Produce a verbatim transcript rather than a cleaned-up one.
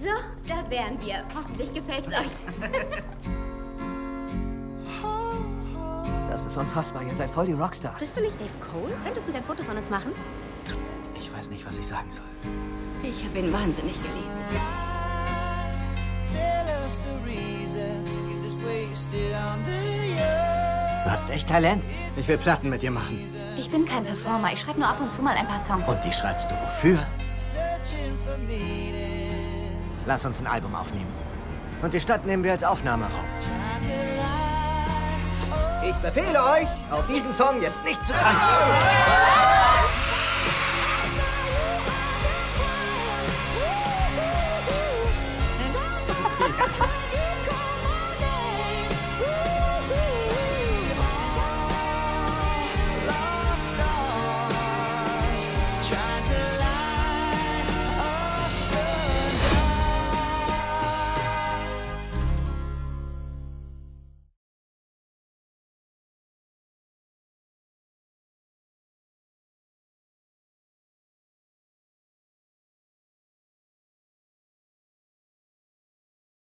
So, da wären wir. Hoffentlich gefällt's euch. Das ist unfassbar. Ihr seid voll die Rockstars. Bist du nicht Dave Cole? Könntest du ein Foto von uns machen? Ich weiß nicht, was ich sagen soll. Ich habe ihn wahnsinnig geliebt. Du hast echt Talent. Ich will Platten mit dir machen. Ich bin kein Performer. Ich schreibe nur ab und zu mal ein paar Songs. Und die schreibst du wofür? Lass uns ein Album aufnehmen. Und die Stadt nehmen wir als Aufnahmeraum. Ich befehle euch, auf diesen Song jetzt nicht zu tanzen.